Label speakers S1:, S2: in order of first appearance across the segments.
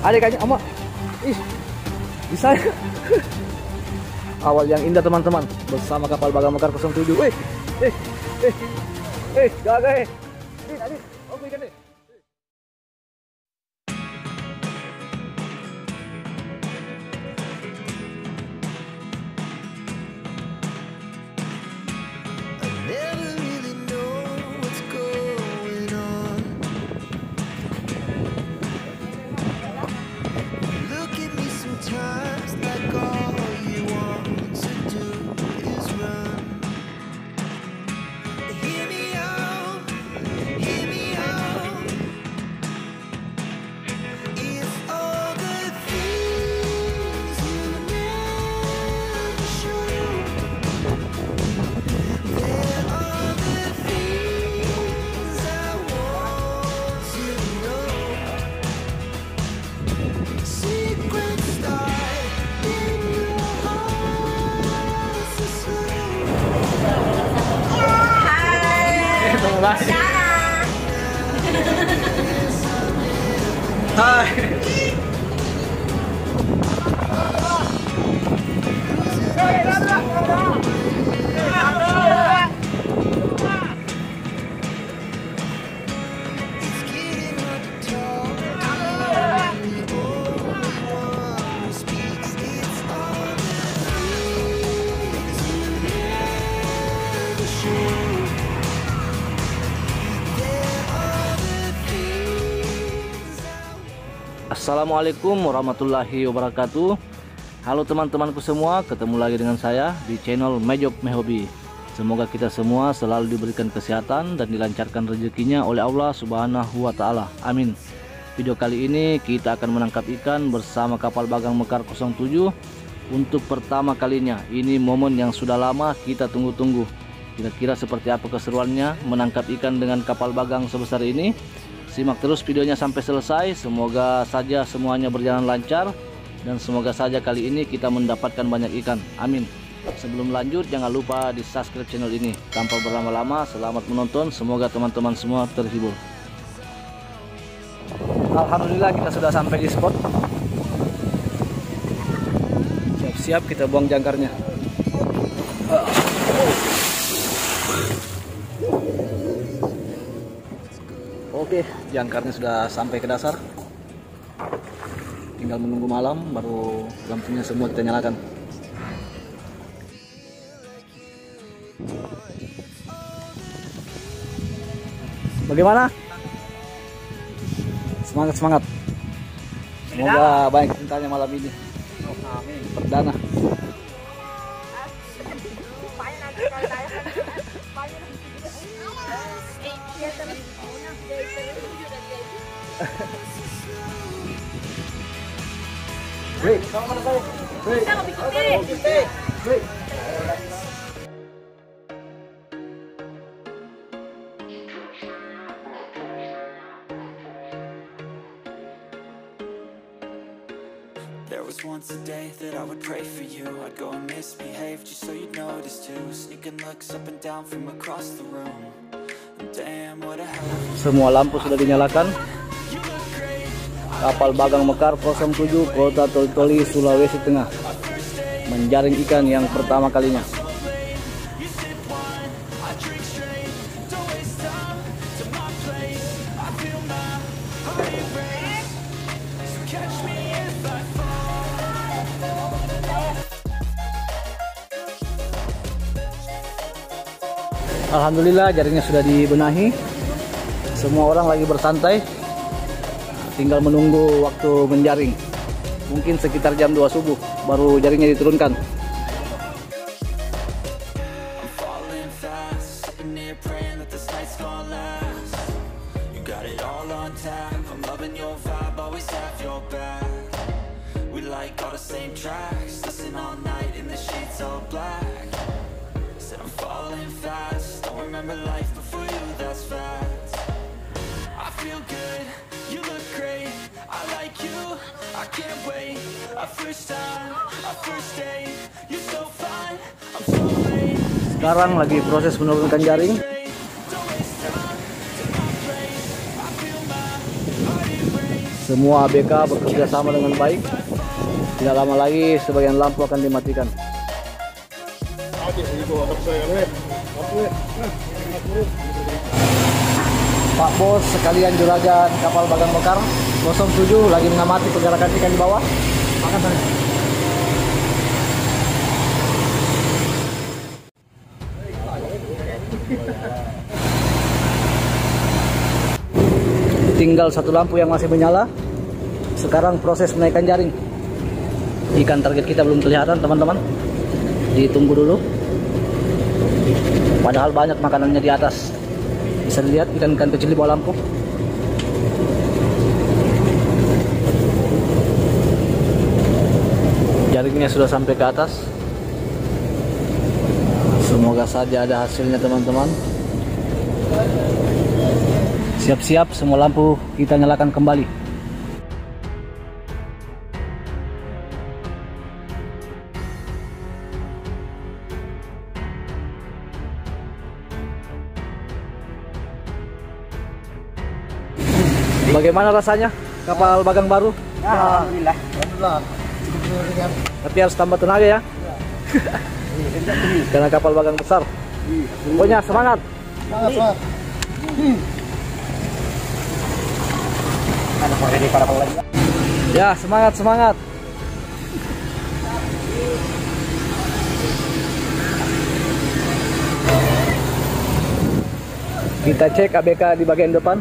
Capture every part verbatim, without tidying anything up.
S1: Adik kayaknya ama. Ih, bisa ya. Awal yang indah teman-teman bersama kapal Bagang Mekar nol tujuh. Wih, eh, eh, eh, gagal eh. Adik, adik, oke kan deh. Hai. Assalamualaikum warahmatullahi wabarakatuh. Halo teman-temanku semua, ketemu lagi dengan saya di channel Mejok Mehobi. Semoga kita semua selalu diberikan kesehatan dan dilancarkan rezekinya oleh Allah Subhanahu wa Ta'ala. Amin. Video kali ini kita akan menangkap ikan bersama kapal Bagang Mekar nol tujuh untuk pertama kalinya. Ini momen yang sudah lama kita tunggu-tunggu. Kira-kira seperti apa keseruannya menangkap ikan dengan kapal bagang sebesar ini? Simak terus videonya sampai selesai. Semoga saja semuanya berjalan lancar dan semoga saja kali ini kita mendapatkan banyak ikan. Amin. Sebelum lanjut jangan lupa di subscribe channel ini. Tanpa berlama-lama, selamat menonton. Semoga teman-teman semua terhibur. Alhamdulillah kita sudah sampai di spot. Siap-siap kita buang jangkarnya. Oke, jangkarnya sudah sampai ke dasar. Tinggal menunggu malam, baru lampunya semua kita nyalakan. Bagaimana? Semangat, semangat. Semoga banyak cintanya malam ini. Perdana. Wait, sama mana saya? Wait, sama bikin. Wait.
S2: There was once a day that I would pray for you. I'd go and misbehave just so you'd notice too. Sneaking looks up and down from across the room. Damn, what a hell.
S1: Semua lampu sudah dinyalakan. Kapal Bagang Mekar nol tujuh Kota Toli-Toli, Sulawesi Tengah menjaring ikan yang pertama kalinya. Alhamdulillah jaringnya sudah dibenahi. Semua orang lagi bersantai. Tinggal menunggu waktu menjaring. Mungkin sekitar jam dua subuh baru jaringnya diturunkan. Sekarang lagi proses menurunkan jaring. Semua A B K bekerja sama dengan baik. Tidak lama lagi sebagian lampu akan dimatikan. Pak Bos sekalian juragan kapal Bagang Mekar nol tujuh lagi mengamati pergerakan ikan di bawah. Makan tadi. Tinggal satu lampu yang masih menyala. Sekarang proses menaikkan jaring. Ikan target kita belum kelihatan, teman-teman. Ditunggu dulu. Padahal banyak makanannya di atas. Bisa dilihat ikan-ikan kecil di bawah lampu. Jaringnya sudah sampai ke atas. Semoga saja ada hasilnya, teman-teman. Siap-siap, semua lampu kita nyalakan kembali. Bagaimana rasanya kapal Bagang baru?
S3: Ya, alhamdulillah. Alhamdulillah.
S1: Tapi harus tambah tenaga ya. Karena kapal Bagang besar. Pokoknya semangat.
S3: Semangat, semangat.
S1: Ya, semangat, semangat. Kita cek A B K di bagian depan.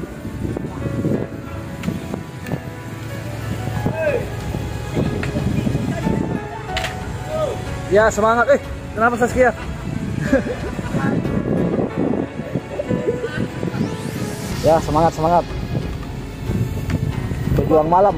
S1: Ya, semangat. Eh, kenapa Saskia? Ya, semangat, semangat. Berjuang malam.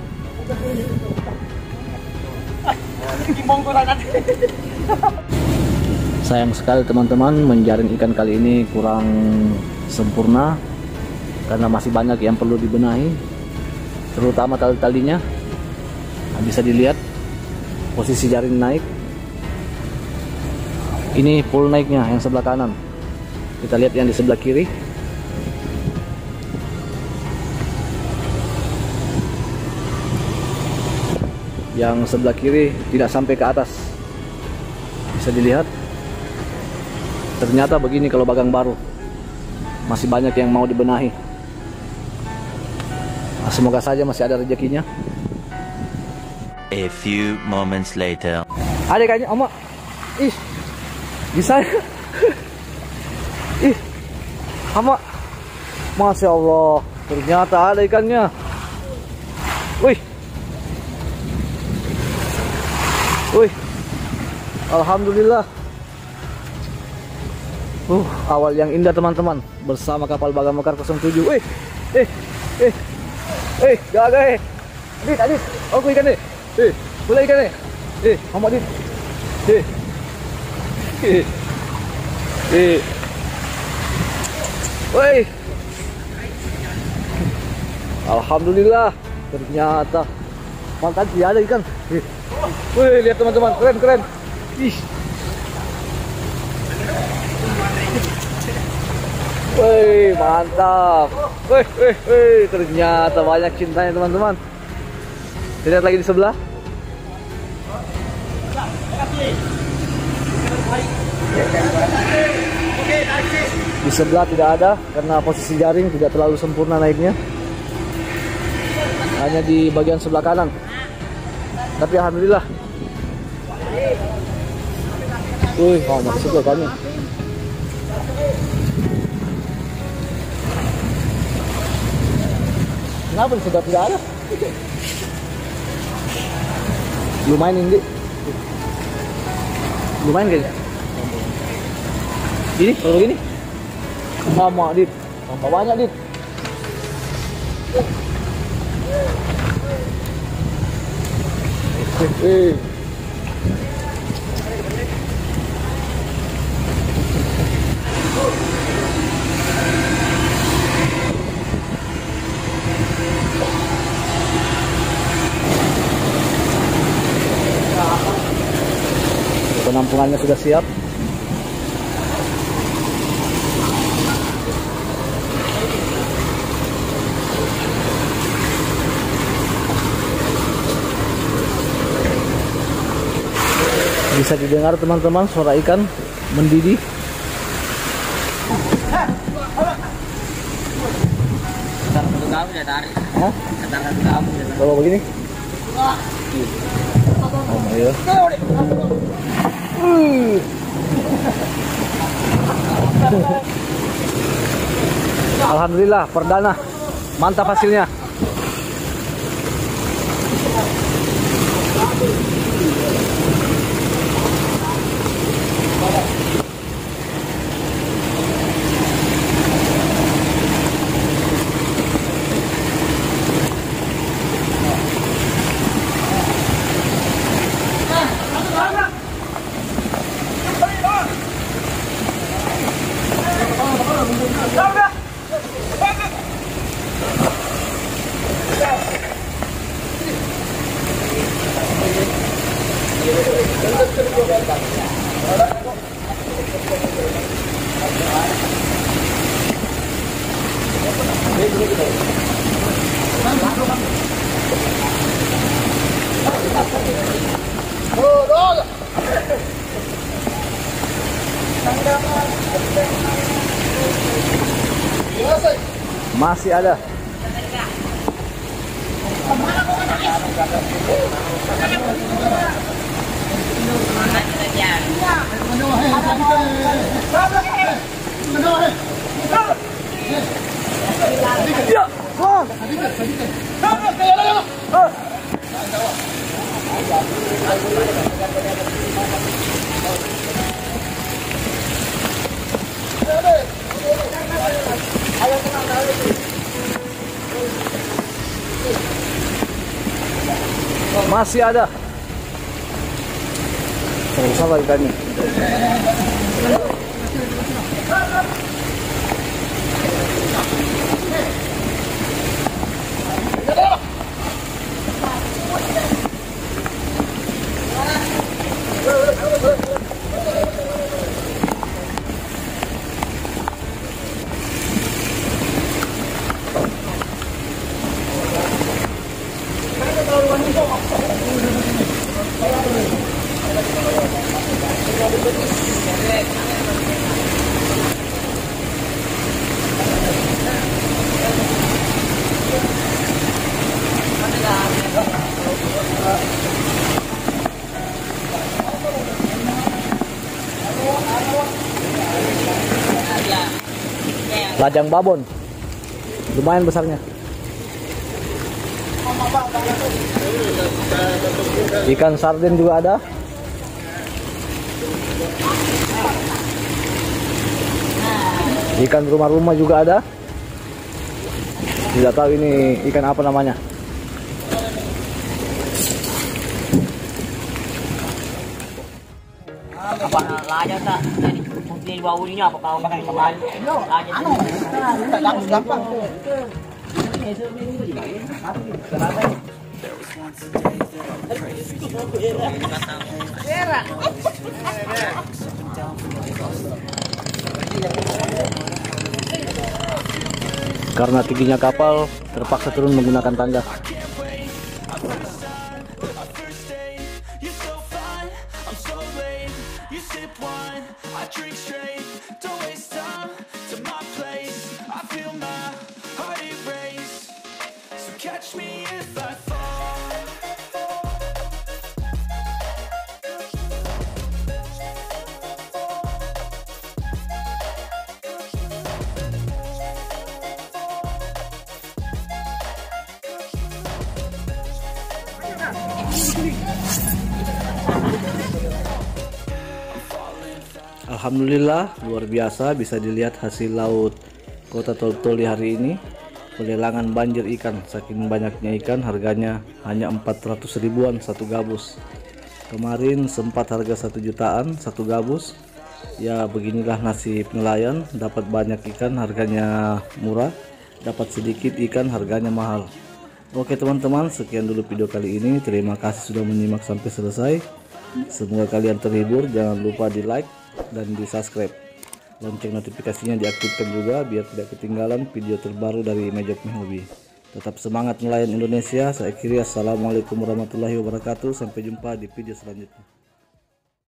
S1: Sayang sekali teman-teman, menjaring ikan kali ini kurang sempurna karena masih banyak yang perlu dibenahi, terutama tali-talinya. Nah, bisa dilihat posisi jaring naik. Ini full naiknya yang sebelah kanan. Kita lihat yang di sebelah kiri. Yang sebelah kiri tidak sampai ke atas. Bisa dilihat. Ternyata begini kalau Bagang baru. Masih banyak yang mau dibenahi. Nah, semoga saja masih ada rezekinya.
S4: A few moments later.
S1: Ada kayaknya, Oma. Ih. Bisa. Ih. Oma. Masya Allah. Ternyata ada ikannya. Wih. Wih. Alhamdulillah. Uh, awal yang indah teman-teman bersama kapal Bagang Mekar nol tujuh. Wih. Eh. Eh. Eh, jaga eh. Adit, Adit. Aku ikan deh. Eh, boleh ikan deh. Eh, Oma Adit. Eh. Eh. Eh. Wih. Alhamdulillah. Ternyata mantap ya, ada ikan. Eh. Wih, lihat teman-teman, keren keren. Ih. Wih, mantap. Wih, wih, wih, ternyata banyak cintanya teman-teman. Lihat lagi di sebelah. Di sebelah tidak ada karena posisi jaring tidak terlalu sempurna naiknya. Hanya di bagian sebelah kanan. Tapi alhamdulillah. Wih, oh, masuk ke kami. Kenapa di sebelah tidak ada? Lumayan ini. Lumayan kayaknya. Ini, kalau begini. Sama, Dit. Tambah banyak, Dit. Eh. Penampungannya sudah siap. Bisa didengar teman-teman suara ikan mendidih. Hah? Bawa begini? Oh, iya. Alhamdulillah perdana, mantap hasilnya. Masih ada. Ya. Masih ada. Sama ikannya. Lajang babon, lumayan besarnya. Ikan sarden juga ada. Ikan rumah-rumah juga ada. Tidak tahu ini ikan apa namanya.
S5: Apa laja tak dari mungkin baunya apa kau pakai kembali laja gampang
S1: Karena tingginya kapal, terpaksa turun menggunakan tangga.
S2: Catch me if I fall.
S1: Alhamdulillah luar biasa, bisa dilihat hasil laut Kota Tol-Toli hari ini. Pelelangan banjir ikan, saking banyaknya ikan harganya hanya empat ratus ribuan satu gabus. Kemarin sempat harga satu jutaan satu gabus. Ya beginilah nasib nelayan, dapat banyak ikan harganya murah, dapat sedikit ikan harganya mahal. Oke teman-teman, sekian dulu video kali ini. Terima kasih sudah menyimak sampai selesai. Semoga kalian terhibur. Jangan lupa di like dan di subscribe. Lonceng notifikasinya diaktifkan juga biar tidak ketinggalan video terbaru dari Mejok Hobi. Tetap semangat nelayan Indonesia. Saya akhiri, assalamualaikum warahmatullahi wabarakatuh. Sampai jumpa di video selanjutnya.